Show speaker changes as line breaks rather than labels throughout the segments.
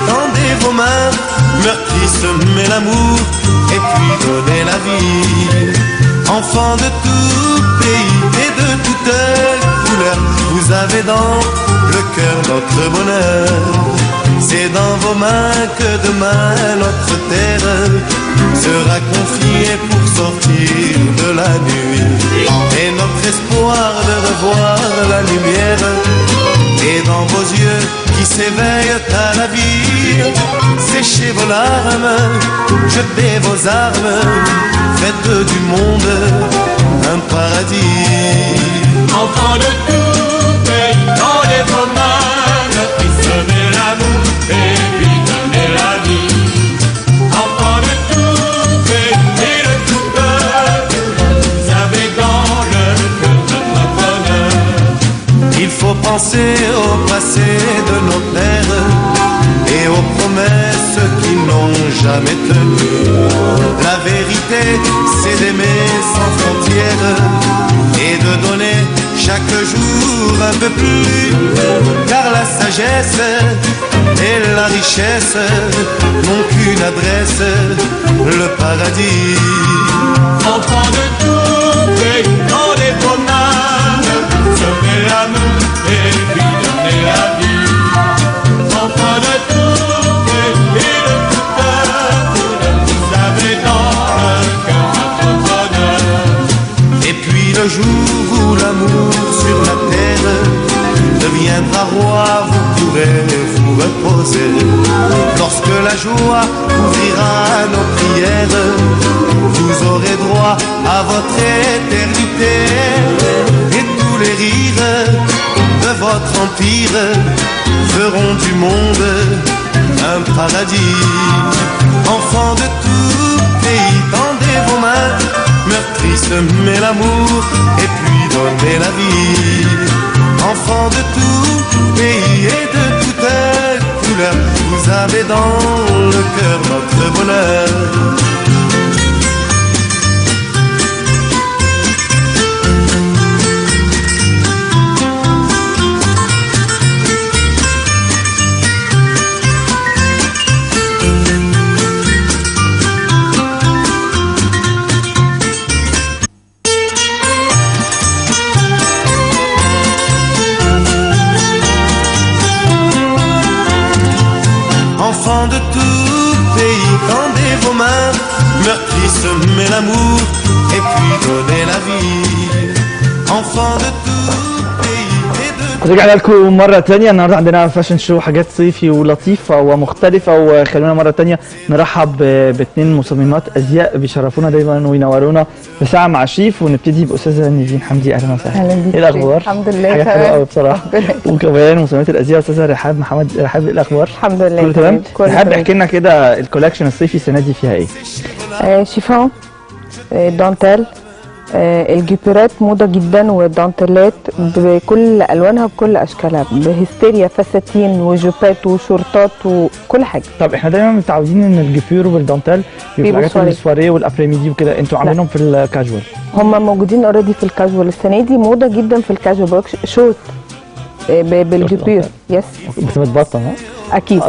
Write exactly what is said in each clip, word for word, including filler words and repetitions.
tendez vos mains, meurtri, semez l'amour et puis donnez la vie. Enfants de tout pays et de toute couleur, vous avez dans le cœur notre bonheur. C'est dans vos mains que demain notre terre sera confiée pour sortir de la nuit. Et notre espoir de revoir la lumière est dans vos yeux qui s'éveillent à la vie. Séchez vos larmes, jetez vos armes, faites du monde un paradis.
Enfants de tout pays, tendez vos mains, meurtri, semez l'amour et puis donnez la vie. Enfants de tout pays et de tout peuple, vous avez dans le cœur notre bonheur.
Il faut penser au passé de nos pères et aux promesses qui n'ont jamais tenu. La vérité, c'est d'aimer sans frontières et de donner chaque jour un peu plus. Car la sagesse et la richesse n'ont qu'une adresse, le paradis.
Enfants de tout pays, tendez vos mains, semez l'amour et puis donnez la vie. Enfants de tout pays et de tout peuple, vous avez dans le cœur notre bonheur.
Et puis le jour où l'amour sur la terre deviendra roi, vous pourrez vous reposer. Lorsque la joie ouvrira nos prières, vous aurez droit à votre éternité. Et tous les rires de votre empire feront du monde un paradis. Enfants de tout pays, tendez vos mains, meurtri, semez l'amour et puis donnez la vie. Enfants de tout pays et de toute couleur, vous avez dans le cœur notre bonheur. Enfants de tout pays, tendez vos mains, meurtri, semez l'amour et puis donnez la vie. Enfants de tout pays et de
رجعنا لكم مرة تانية. النهارده عندنا فاشن شو، حاجات صيفي ولطيفة ومختلفة، وخلونا مرة تانية نرحب باثنين مصممات أزياء بيشرفونا دايما وينورونا في ساعة مع شيف. ونبتدي بأستاذة نيفين حمدي. أهلا وسهلا.
أهلا بيك.
إيه الأخبار؟
الحمد لله
حاجات حلوة قوي بصراحة. وكمان مصممات الأزياء أستاذة رحاب محمد. رحاب، إيه الأخبار؟
الحمد لله
كله تمام؟ رحاب
تمام.
احكي لنا كده الكولكشن الصيفي السنة دي فيها إيه؟
آه شيفون، آه دانتيل، آه الجيبرات موضة جدا، والدانتيلات بكل ألوانها بكل أشكالها، بهستيريا، فساتين وجوبات وشورتات وكل حاجة.
طب احنا دايما متعودين ان الجيبير والدانتيل بيبقوا حاجات السواريه والابريميدي وكده، انتوا عاملينهم في الكاجوال؟
هم موجودين اوريدي في الكاجوال. السنة دي موضة جدا في الكاجوال، شورت بالجيبير. يس.
بس متبطن ها؟
اكيد.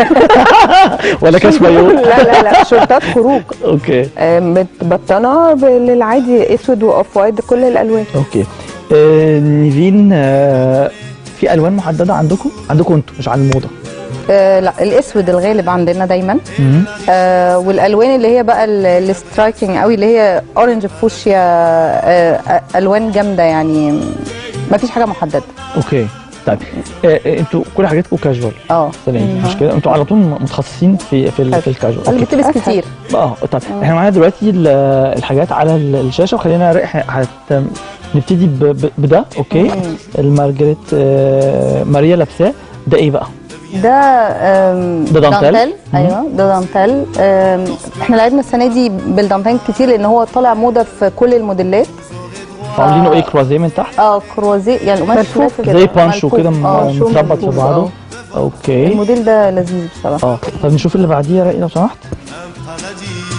ولا كاش مايو؟
لا لا لا، شورتات خروج.
اوكي.
متبطنه للعادي، اسود واوف وايت، كل الالوان.
اوكي. آه نيفين، آه في الوان محدده عندكم؟ عندكم انتوا مش على الموضه؟
آه لا، الاسود الغالب عندنا دايما. آه والالوان اللي هي بقى السترايكنج قوي، اللي هي اورنج فوشيا، آه الوان جامده يعني، ما فيش حاجه محدده.
اوكي. طيب آه انتوا كل حاجاتكم كاجوال؟
اه
مش كده؟ انتوا على طول متخصصين في في, في الكاجوال؟
اللي بتلبس كتير.
اه طيب احنا معانا دلوقتي الحاجات على الشاشه، وخلينا هت نبتدي بده. اوكي. مم. المارجريت آه ماريا لابساه، ده ايه بقى؟
ده
ده دانتيل.
دانتيل. ايوه ده دانتيل. احنا لعبنا السنه دي بالدانتيل كتير لان هو طالع موضه في كل الموديلات.
عاملينه ايه، كروازيه من تحت؟
اه كروازيه يعني قماش
زي بانشو كده متربط في بعضه. اوكي.
الموديل ده لذيذ بصراحه.
اه طب نشوف اللي بعديه يا رائي لو سمحت.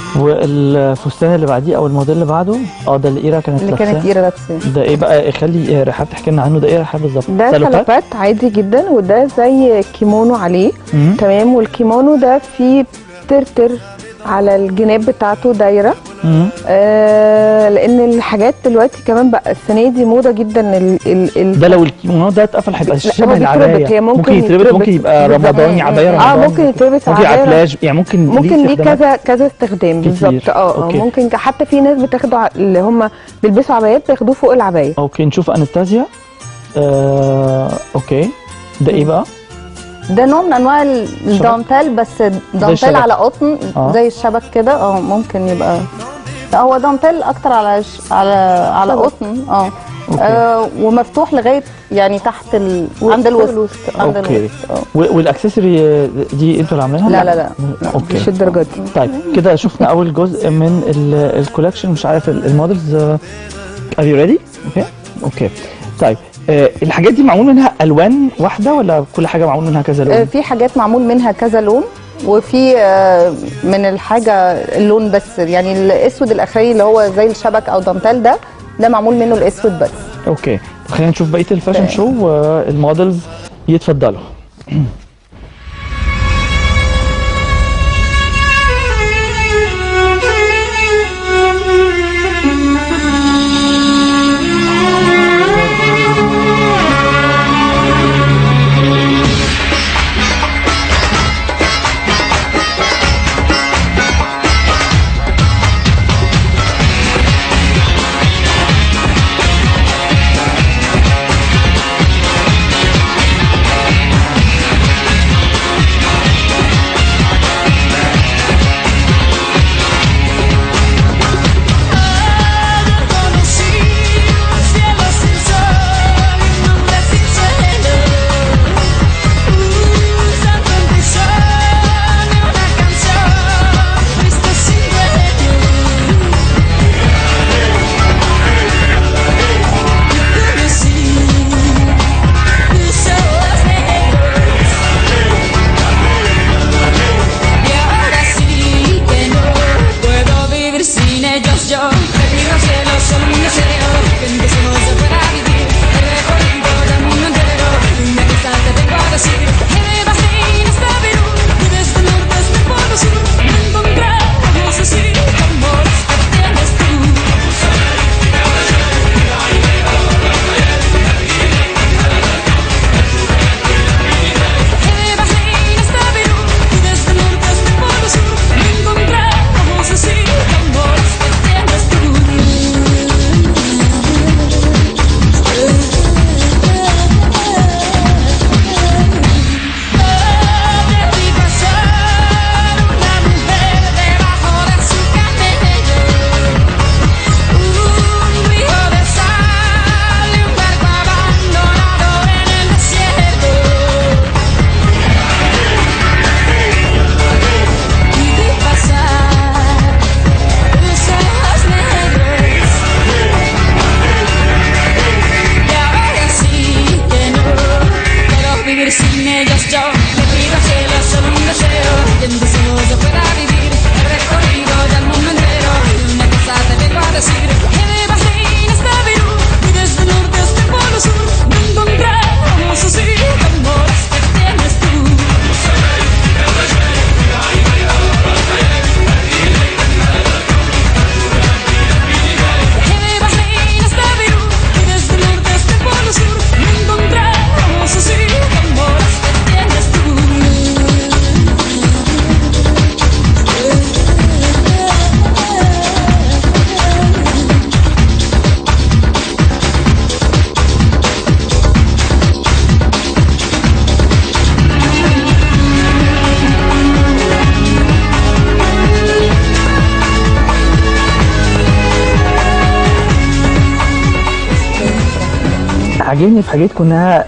والفستان اللي بعديه او الموديل اللي بعده اه ده اللي ايرا كانت
اللي
لابساه.
كانت ايرا لابساه.
ده ايه بقى؟ خلي رحاب تحكي لنا عنه. ده ايه رحاب بالظبط؟
ده سلوبات عادي جدا، وده زي كيمونو عليه.
مم.
تمام. والكيمونو ده فيه ترتر على الجناب بتاعته دايره. آه لان الحاجات دلوقتي كمان بقى السنه دي موضه جدا. ال ال ال
ده لو الكيمونو ده اتقفل هيبقى شبه العبايه.
هي ممكن,
ممكن يتربط، ممكن يبقى رمضاني، عبايه رمضاني.
اه ممكن يتربط
ممكن على بلاج، يعني ممكن
ممكن ليه كذا كذا استخدام بالظبط. اه
أوكي.
ممكن ممكن حتى في ناس بتاخده اللي هم بيلبسوا عبايات بياخدوه فوق العبايه.
اوكي نشوف انستازيا. آه، اوكي ده ايه بقى؟
ده نوع من انواع الدانتال، بس دانتال على قطن. آه. زي الشبك كده. اه ممكن يبقى لا هو دانتال اكتر على ش... على على قطن. اه آه ومفتوح لغايه يعني تحت ال... عند الوسط. عند
الوسط. اه والاكسسوري دي انتوا اللي عاملينها؟
لا لا لا, لا.
اوكي
مش الدرجه دي.
طيب كده شفنا اول جزء من الكولكشن. مش عارف المودلز. ار يو ريدي؟ اوكي اوكي طيب آه الحاجات دي معمول منها الوان واحده ولا كل حاجه معمول منها كذا لون؟
آه في حاجات معمول منها كذا لون، وفي آه من الحاجه اللون بس، يعني الاسود الاخري اللي هو زي الشبك او دانتال ده ده معمول منه الاسود بس.
اوكي خلينا نشوف بقيه الفاشن شو والمودلز يتفضلوا. عاجبني في حاجاتكم انها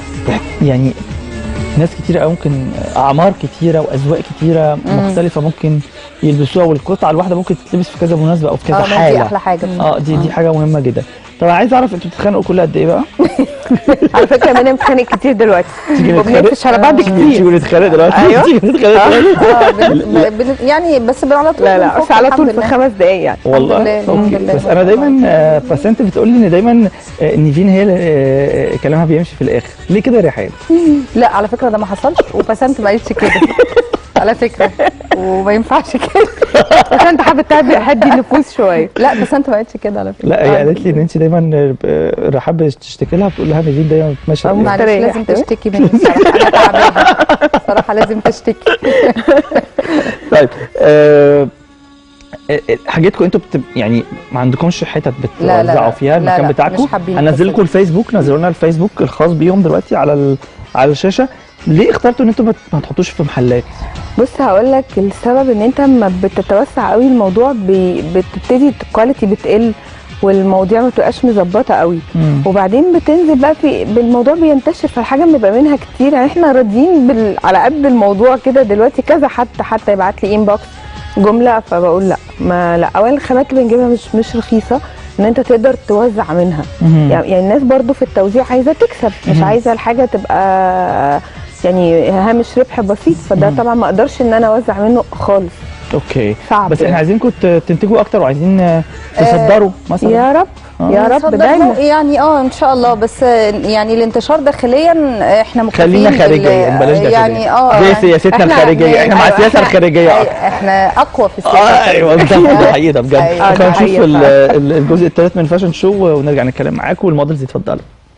يعني ناس كتيره قوي، ممكن اعمار كتيره واذواق كتيره مختلفه ممكن يلبسوها، والقطعه الواحده ممكن تتلبس في كذا مناسبه او في كذا
اه
حاله.
دي احلى حاجه.
اه دي دي حاجه مهمه جدا. طب عايز اعرف انتوا بتتخانقوا كل قد ايه بقى؟
على فكره انا بنتخانق كتير دلوقتي
تيجي
وبنقفش على بعض كتير.
تيجي نتخانق دلوقتي.
أيوة.
تيجي نتخانق دلوقتي.
اه بن- بن- يعني بس بن- على طول
لا لا
بنفك
بس على طول
الحمد
في
لله.
خمس دقايق يعني.
والله
لله، الحمد
اوكي.
لله.
بس انا دايما آه، باسنت بتقول لي ان دايما آه، نيفين هي اللي آه، كلامها بيمشي في الاخر، ليه كده يا ريحان؟
لا على فكره ده ما حصلش، وبسنت ما قالتش كده على فكره، وما ينفعش كده.
بس انت حابه تهدي هدي النفوس شويه.
لا بسنت ما قالتش كده على فكره.
لا هي قالت لي ان انت دايما آه، رحاب بتشتكي لها بتقول لها نيفين دايما بتمشي
أو
في الآخر.
معلش
مستريح.
لازم تشتكي مني الصراحه، انا تعبانه الصراحه لازم تشتكي.
طيب آه، آه، حاجتكم انتوا بت... يعني ما عندكمش حتت
لا، لا،
بتوزعوا
لا.
فيها
لا،
المكان
لا،
بتاعكم؟
مش حابين
هنزل
القصة
لكم الفيسبوك، نزلوا لنا الفيسبوك الخاص بيهم دلوقتي على ال... على الشاشه. ليه اخترتوا ان انتوا ما ما تحطوش في محلات؟
بص هقول لك السبب ان انت لما بتتوسع قوي الموضوع بي بتبتدي الكواليتي بتقل والمواضيع ما بتبقاش مظبطه قوي.
مم.
وبعدين بتنزل بقى في الموضوع بينتشر فالحاجه بنبقى منها كتير. يعني احنا راضيين بال... على قد الموضوع كده دلوقتي. كذا حتى حتى يبعت لي انبوكس جمله فبقول لا ما لا. اولا الخامات اللي بنجيبها مش مش رخيصه ان انت تقدر توزع منها.
مم.
يعني يعني الناس برضو في التوزيع عايزه تكسب، مش
مم.
عايزه الحاجه تبقى يعني هامش ربح بسيط. فده
مم.
طبعا ما اقدرش ان انا اوزع منه خالص.
اوكي
صعب
بس احنا
يعني.
عايزينكم ت- تنتجوا اكتر وعايزين آه، تصدروا مثلا.
يا رب
آه.
يا رب
صدق
دايما.
مو- يعني اه ان شاء الله، بس يعني الانتشار داخليا احنا مكتفين
خلينا
بال-
خارجيا بلاش داخليا.
يعني اه
زي
يعني
سياستنا
إحنا-
الخارجيه، احنا مع
أيوة،
السياسه
إحنا-
الخارجيه
أيوة،
اكتر.
احنا اقوى في
اه
السياسه.
ايوه بالظبط ده حقيقي ده بجد.
أيوة.
ده
خلينا نشوف
حقيقة
ال-
فعلا.
ال- الجزء الثالث من فاشن شو ونرجع نتكلم معاكم والمودلز يتفضلوا.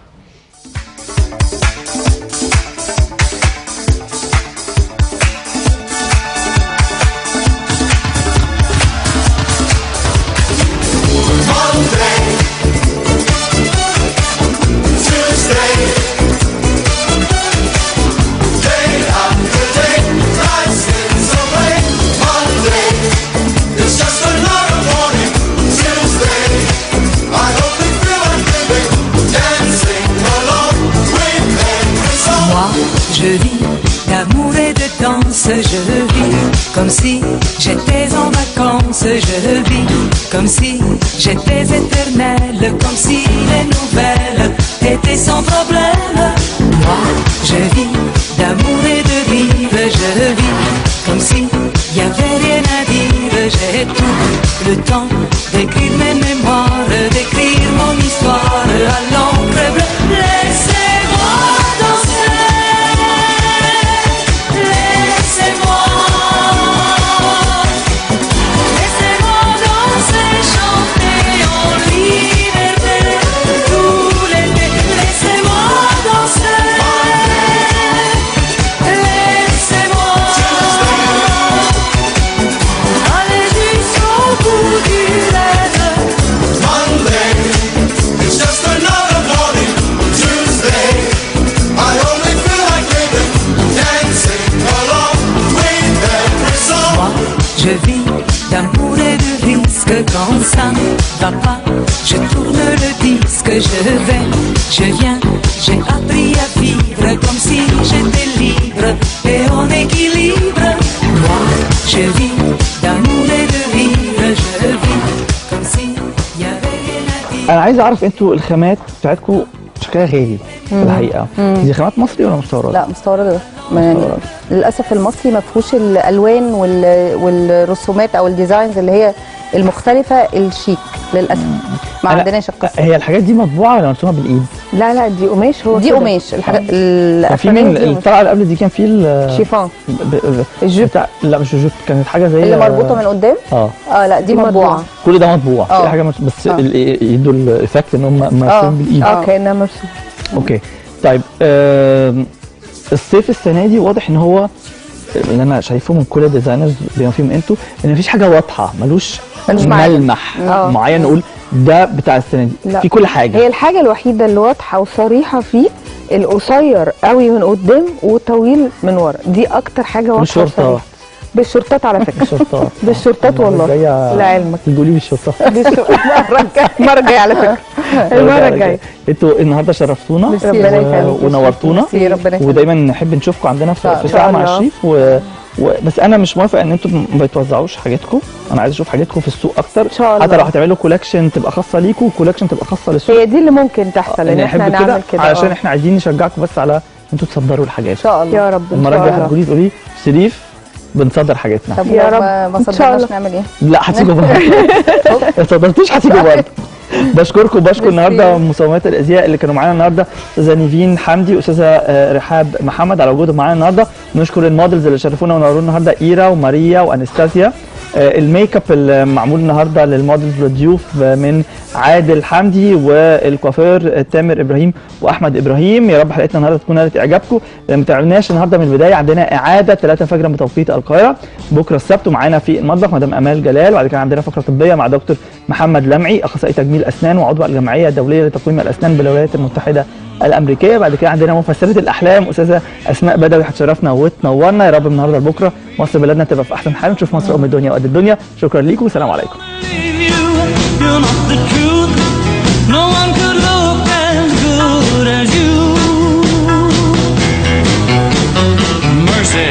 Moi, je vis d'amour et de danse, je vis comme si j'étais en vacances, je vis comme si j'étais éternelle, comme si les nouvelles étaient sans problème. Moi, je vis d'amour et de rire, je vis comme si y avait rien à dire, j'ai tout le temps d'écrire mes mémoires, d'écrire mon histoire à l'encre bleue. Laissez-moi danser, laissez-moi, laissez-moi danser, chanter en liberté tout l'été. Laissez-moi danser, laissez-moi aller jusqu'au bout du rêve.
Monday, it's just another morning. Tuesday, I only feel like living, dancing along with every song.
Moi, je vis d'amour et de risque. Quand ça ne va pas, je tourne le disque. Je vais, je viens, j'ai appris à vivre comme si j'étais libre et en équilibre. Moi, je vis d'amour et de rire. Je vis comme si y avait rien à dire.
انا عايز اعرف انتوا الخامات بتاعتكم شكلها غالي في الحقيقه. دي خامات مصري ولا مستورده؟
لا مستورده. ما يعني
مستورد.
للاسف المصري ما فيهوش الالوان وال- والرسومات او الديزاينز اللي هي المختلفه الشيك للاسف. ما
أنا-
عندناش القصه.
هي الحاجات دي مطبوعه ولا مرسومه بالايد؟
لا لا دي قماش. هو
دي
كده.
قماش الحاجات
كان في
الافرانيه
من
دي قماش.
الطلعه اللي قبل دي كان في ال-
شيفون.
ب- ب-
الجيب.
بتاع لا مش الجيب، كانت حاجه زي
اللي مربوطه من قدام.
اه
اه لا دي
دي
مطبوعه.
مطبوعة.
كل ده مطبوع.
آه.
في حاجه مش بس
آه.
ال- يدوا الايفكت ان هم
آه.
مرسومين بالايد.
آه.
اه كانها مرسوم.
اوكي طيب آم، الصيف السنه دي واضح ان هو اللي انا شايفه من كل الديزاينرز بما فيهم انتوا ان مفيش حاجه واضحه، ملوش
ملوش معالم.
ملمح
آه.
معين نقول ده بتاع السنه دي.
لا.
في كل حاجه.
هي الحاجه الوحيده اللي واضحه وصريحه فيه القصير قوي من قدام وطويل من ورا. دي اكتر حاجه واضحه
بالشورتات.
وصريحة. بالشورتات على فكره.
بالشورتات.
بالشورتات والله
جاية
لعلمك.
تقولي بالشورتات.
بالشو- المره الجايه المره الجايه على فكره المره الجايه.
انتوا النهارده شرفتونا
ميرسي.
ربنا
و-
يخليك.
ونورتونا
ميرسي، ربنا يخليك.
ودايما نحب نشوفكم عندنا في
إن
في
شاء
ساعه مع
الله.
الشيف و... و... بس انا مش موافق ان انتم ما بتوزعوش حاجاتكم، انا عايز اشوف حاجاتكم في السوق اكتر ان
شاء الله.
حتى لو هتعملوا كولكشن تبقى خاصه ليكم وكولكشن تبقى خاصه للسوق.
هي دي اللي ممكن تحصل ان احنا
نحب
نعمل كده
علشان
آه.
احنا عايزين نشجعكم بس على انتوا تصدروا الحاجات
ان شاء الله
يا رب ان
المره
شاء
الجايه
الله.
هتقولي تقولي شريف بنصدر حاجاتنا.
طب
يا
لو
رب.
ما ما
إن شاء
صدقناش
الله.
نعمل ايه؟
لا هتيجوا برضه ما صدرتوش هتيجوا برضه. بشكركم بشكر النهارده مصممات الازياء اللي كانوا معانا النهارده، استاذه نيفين حمدي واستاذه آه، رحاب محمد على وجودهم معانا النهارده. نشكر المودلز اللي شرفونا ونورونا النهارده، ايرا وماريا وانستاسيا. آه، الميك اب المعمول النهارده للمودلز والضيوف آه، من عادل حمدي، والكوافير تامر ابراهيم واحمد ابراهيم. يا رب حلقتنا النهارده تكون نالت اعجابكم. ما تعبناش النهارده من البدايه، عندنا اعاده ثلاثة فجرا بتوقيت القاهره بكره السبت، ومعانا في المطبخ مدام امال جلال، وبعد كده عندنا فقره طبيه مع دكتور محمد لمعي اخصائي تجميل اسنان وعضو الجمعيه الدوليه لتقويم الاسنان بالولايات المتحده الامريكيه. بعد كده عندنا مفسره الاحلام استاذه اسماء بدوي هتشرفنا وتنورنا. يا رب من النهارده لبكره مصر بلدنا تبقى في احسن حال، نشوف مصر ام الدنيا وقد الدنيا. شكرا ليكم والسلام عليكم.
You're not the truth. No one could look as good as you. Mercy.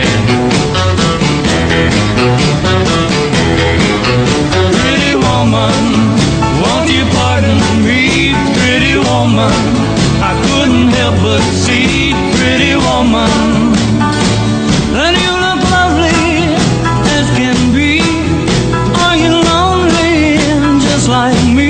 Pretty woman, won't you pardon me? Pretty woman, I couldn't help but see. Pretty woman, and you look lovely as can be. Are you lonely just like me?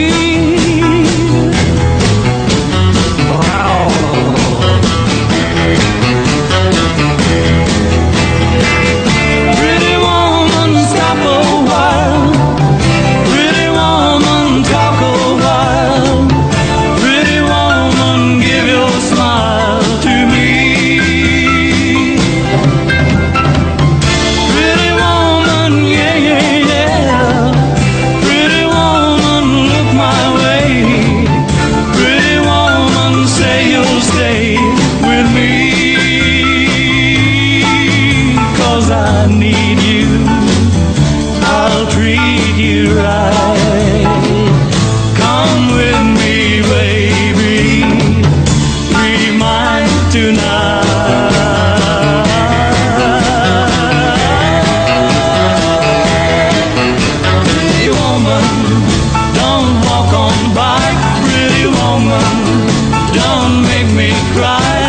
Pretty woman, stop a while. Pretty woman, talk a while. Pretty woman, give your smile to me. Pretty woman, yeah, yeah, yeah. Pretty woman, look my way. Pretty woman, say you'll stay with me. 'Cause I need you, I'll treat you right. Come with me, baby, be mine tonight. Pretty woman, don't walk on by. Pretty woman, don't make me cry.